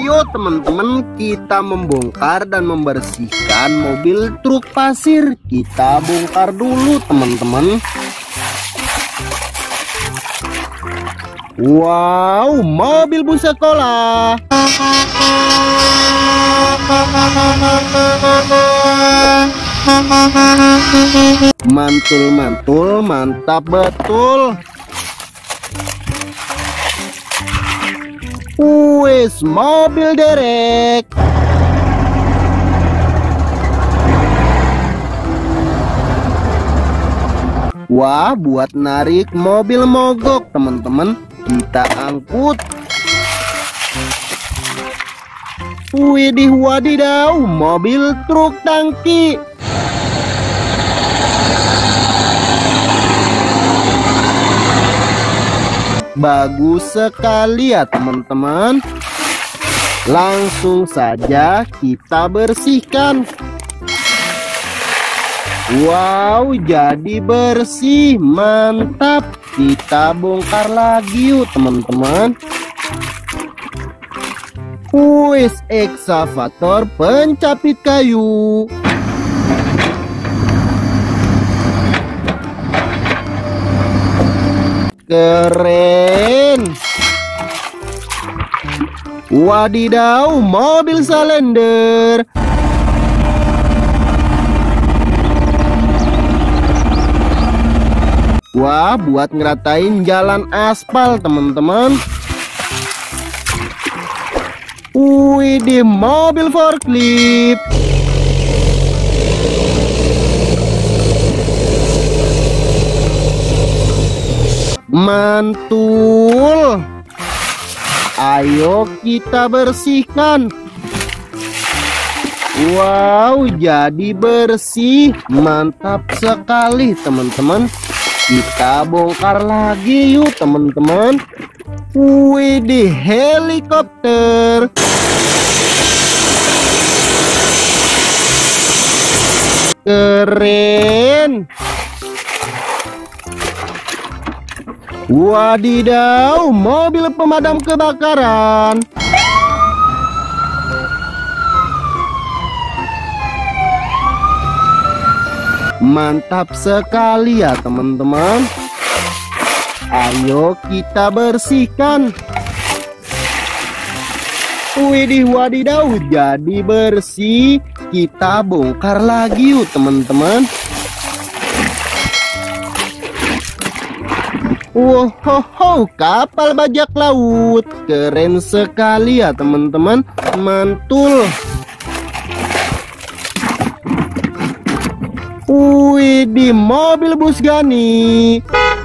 Ayo teman-teman, kita membongkar dan membersihkan mobil truk pasir. Kita bongkar dulu teman-teman. Wow, mobil bus sekolah. Mantul-mantul, mantap betul. Wes, mobil derek. Wah, buat narik mobil mogok teman-teman, kita angkut. Widih wadidaw, mobil truk tangki. Bagus sekali ya teman-teman. Langsung saja kita bersihkan. Wow, jadi bersih, mantap. Kita bongkar lagi yuk teman-teman. Wes, ekskavator pencapit kayu. Keren. Wadidaw, mobil salender. Wah, buat ngeratain jalan aspal teman-teman. Widih, mobil forklift. Mantul. Ayo kita bersihkan. Wow, jadi bersih, mantap sekali teman-teman. Kita bongkar lagi yuk teman-teman. Widih, helikopter. Keren. Wadidaw, mobil pemadam kebakaran. Mantap sekali ya teman-teman. Ayo kita bersihkan. Widih wadidaw, jadi bersih. Kita bongkar lagi yuk teman-teman. Wow, kapal bajak laut. Keren sekali ya teman-teman. Mantul. Widih, mobil bus Gani.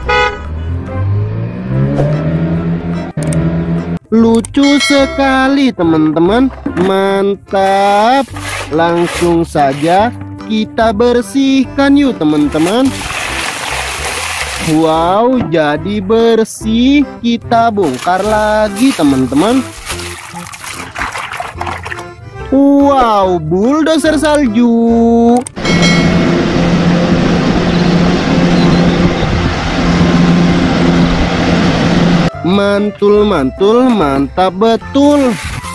Lucu sekali teman-teman. Mantap. Langsung saja kita bersihkan yuk teman-teman. Wow, jadi bersih. Kita bongkar lagi teman-teman. Wow, bulldozer salju. Mantul-mantul, mantap betul.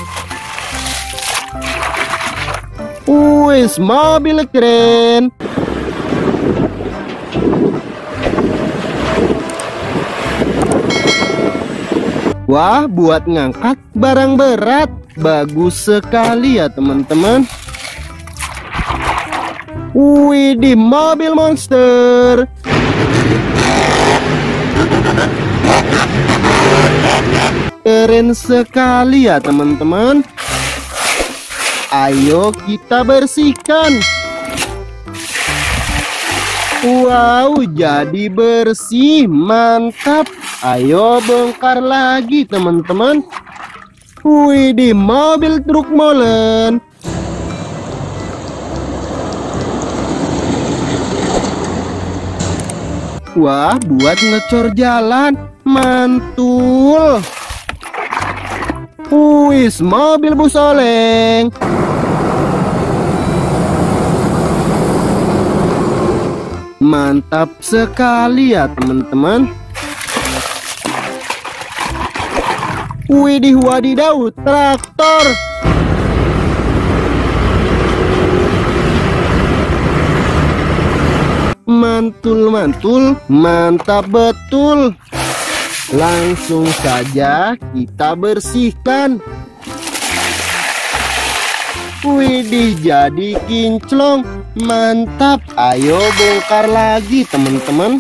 Wis, mobil keren. Wah, buat ngangkat barang berat. Bagus sekali ya teman-teman. Widih, mobil monster. Keren sekali ya teman-teman. Ayo kita bersihkan. Wow, jadi bersih, mantap. Ayo bongkar lagi teman-teman. Widih, mobil truk molen. Wah, buat ngecor jalan. Mantul. Wis, mobil bus oleng. Mantap sekali ya teman-teman. Widih wadidaw, traktor. Mantul-mantul, mantap betul. Langsung saja kita bersihkan. Widih, jadi kinclong. Mantap, ayo bongkar lagi teman-teman.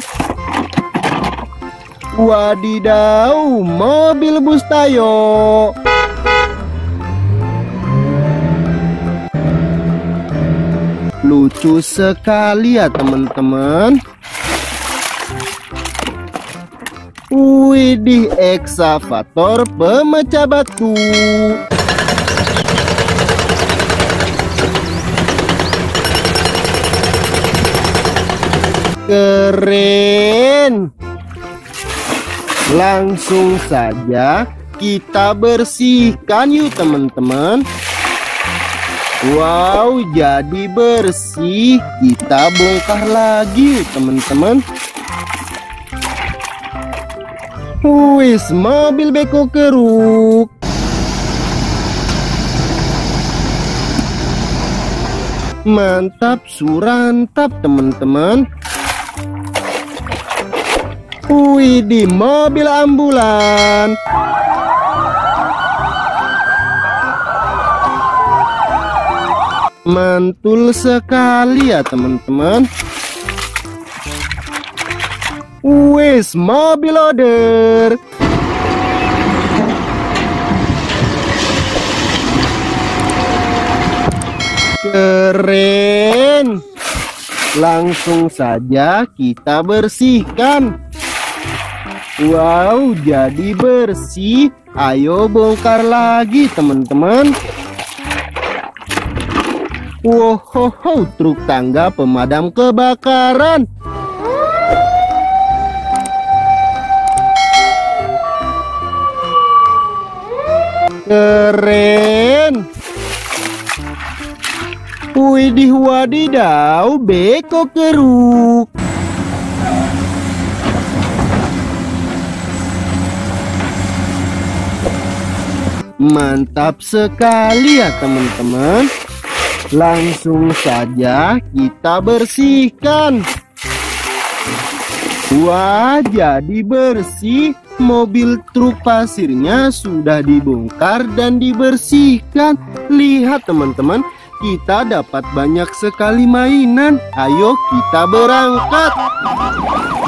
Wadidaw, mobil bus Tayo. Lucu sekali ya teman-teman. Widih, eksavator pemecah batu. Keren. Langsung saja kita bersihkan yuk teman-teman. Wow, jadi bersih. Kita bongkar lagi teman-teman. Wis, mobil beko keruk. Mantap, surantap teman-teman. Widih, mobil ambulan. Mantul sekali ya teman-teman. Wes, mobil loader. Keren. Langsung saja kita bersihkan. Wow, jadi bersih. Ayo bongkar lagi teman-teman. Wow, truk tangga pemadam kebakaran. Keren. Widih wadidaw, beko keruk. Mantap sekali ya teman-teman. Langsung saja kita bersihkan. Wah, jadi bersih. Mobil truk pasirnya sudah dibongkar dan dibersihkan. Lihat teman-teman, kita dapat banyak sekali mainan. Ayo kita berangkat.